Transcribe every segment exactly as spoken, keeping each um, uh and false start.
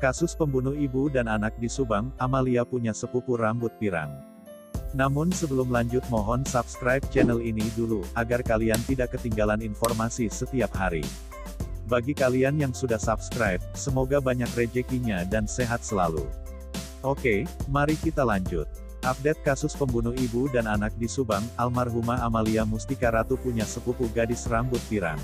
Kasus pembunuh ibu dan anak di Subang, Amalia punya sepupu rambut pirang. Namun sebelum lanjut mohon subscribe channel ini dulu, agar kalian tidak ketinggalan informasi setiap hari. Bagi kalian yang sudah subscribe, semoga banyak rezekinya dan sehat selalu. Oke, mari kita lanjut. Update kasus pembunuh ibu dan anak di Subang, almarhumah Amalia Mustika Ratu punya sepupu gadis rambut pirang.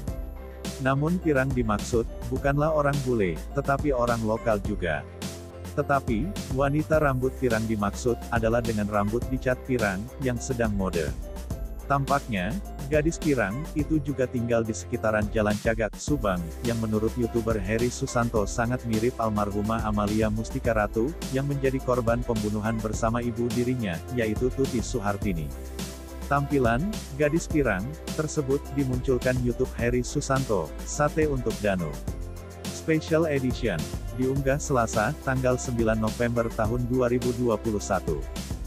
Namun pirang dimaksud, bukanlah orang bule, tetapi orang lokal juga. Tetapi, wanita rambut pirang dimaksud, adalah dengan rambut dicat pirang, yang sedang mode. Tampaknya, gadis pirang, itu juga tinggal di sekitaran Jalan Cagak, Subang, yang menurut YouTuber Heri Susanto sangat mirip almarhumah Amalia Mustika Ratu, yang menjadi korban pembunuhan bersama ibu dirinya, yaitu Tuti Suhartini. Tampilan, gadis pirang, tersebut, dimunculkan YouTube Heri Susanto, Sate untuk Danu. Special Edition, diunggah Selasa, tanggal sembilan November tahun dua ribu dua puluh satu.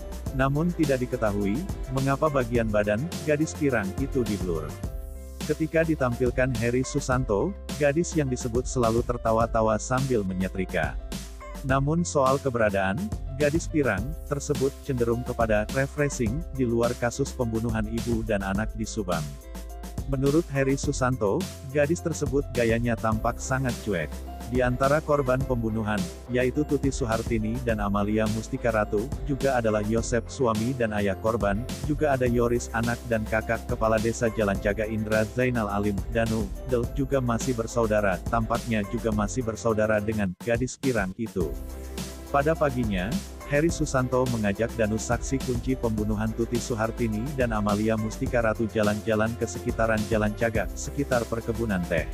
Namun tidak diketahui, mengapa bagian badan, gadis pirang, itu diblur. Ketika ditampilkan Heri Susanto, gadis yang disebut selalu tertawa-tawa sambil menyetrika. Namun soal keberadaan, gadis pirang, tersebut, cenderung kepada, refreshing, di luar kasus pembunuhan ibu dan anak di Subang. Menurut Heri Susanto, gadis tersebut gayanya tampak sangat cuek. Di antara korban pembunuhan, yaitu Tuti Suhartini dan Amalia Mustika Ratu, juga adalah Yosep suami dan ayah korban, juga ada Yoris anak dan kakak kepala desa Jalan Caga Indra Zainal Alim, Danu, Del, juga masih bersaudara, tampaknya juga masih bersaudara dengan gadis pirang itu. Pada paginya, Heri Susanto mengajak Danu saksi kunci pembunuhan Tuti Suhartini dan Amalia Mustika Ratu jalan-jalan ke sekitaran Jalan Cagak, sekitar perkebunan teh.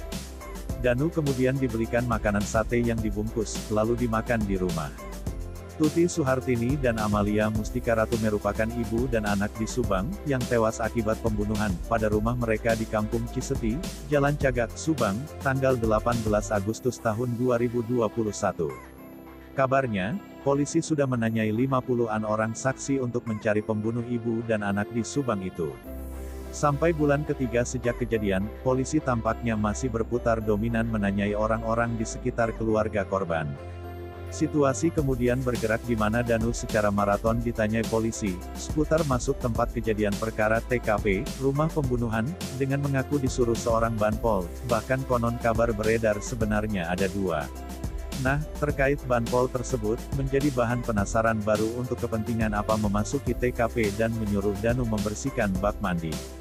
Danu kemudian dibelikan makanan sate yang dibungkus, lalu dimakan di rumah. Tuti Suhartini dan Amalia Mustika Ratu merupakan ibu dan anak di Subang, yang tewas akibat pembunuhan, pada rumah mereka di Kampung Ciseti, Jalan Cagak, Subang, tanggal delapan belas Agustus tahun dua ribu dua puluh satu. Kabarnya, polisi sudah menanyai lima puluhan orang saksi untuk mencari pembunuh ibu dan anak di Subang itu. Sampai bulan ketiga sejak kejadian, polisi tampaknya masih berputar dominan menanyai orang-orang di sekitar keluarga korban. Situasi kemudian bergerak di mana Danu secara maraton ditanyai polisi, seputar masuk tempat kejadian perkara T K P, rumah pembunuhan, dengan mengaku disuruh seorang banpol, bahkan konon kabar beredar sebenarnya ada dua. Nah, terkait banpol tersebut, menjadi bahan penasaran baru untuk kepentingan apa memasuki T K P dan menyuruh Danu membersihkan bak mandi.